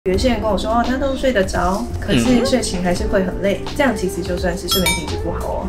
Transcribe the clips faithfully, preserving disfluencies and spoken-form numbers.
有一些人跟我说，哦，他都睡得着，可是睡醒还是会很累，这样其实就算是睡眠品质不好哦。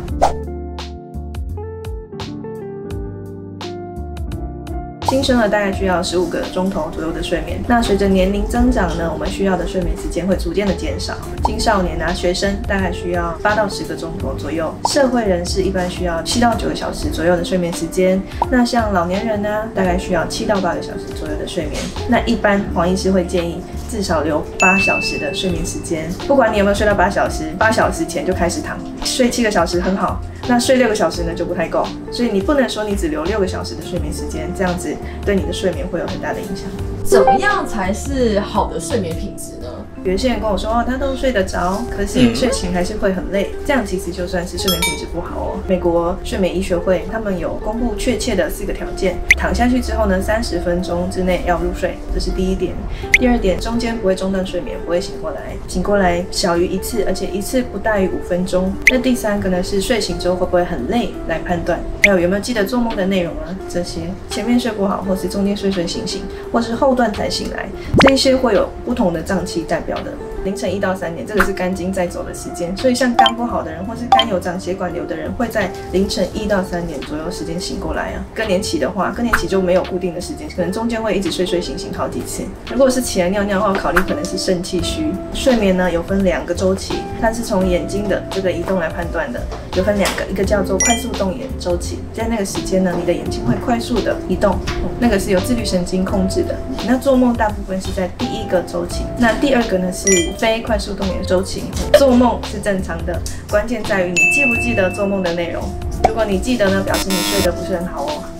新生儿大概需要十五个钟头左右的睡眠，那随着年龄增长呢，我们需要的睡眠时间会逐渐的减少。青少年啊，学生大概需要八到十个钟头左右，社会人士一般需要七到九个小时左右的睡眠时间。那像老年人呢，大概需要七到八个小时左右的睡眠。那一般黄医师会建议至少留八小时的睡眠时间，不管你有没有睡到八小时，八小时前就开始躺，睡七个小时很好。那睡六个小时呢就不太够，所以你不能说你只留六个小时的睡眠时间，这样子对你的睡眠会有很大的影响。 怎么样才是好的睡眠品质呢？ 有一些人跟我说，哦，他都睡得着，可是睡醒还是会很累，这样其实就算是睡眠品质不好哦。美国睡眠医学会他们有公布确切的四个条件，躺下去之后呢，三十分钟之内要入睡，这是第一点。第二点，中间不会中断睡眠，不会醒过来，醒过来小于一次，而且一次不大于五分钟。那第三个呢是睡醒之后会不会很累来判断，还有有没有记得做梦的内容啊，这些前面睡不好，或是中间睡睡醒醒，或是后段才醒来，这一些会有不同的脏器代表的。凌晨一到三点，这个是肝经在走的时间，所以像肝不好的人，或是肝有长血管瘤的人，会在凌晨一到三点左右时间醒过来啊。更年期的话，更年期就没有固定的时间，可能中间会一直睡睡醒醒好几次。如果是起来尿尿的话，考虑可能是肾气虚。睡眠呢有分两个周期，它是从眼睛的这个移动来判断的，有分两个，一个叫做快速动眼周期，在那个时间呢，你的眼睛会快速的移动，那个是由自律神经控制的。那做梦大部分是在第一个周期，那第二个呢是非快速动眼周期。做梦是正常的，关键在于你记不记得做梦的内容。如果你记得呢，表示你睡得不是很好哦。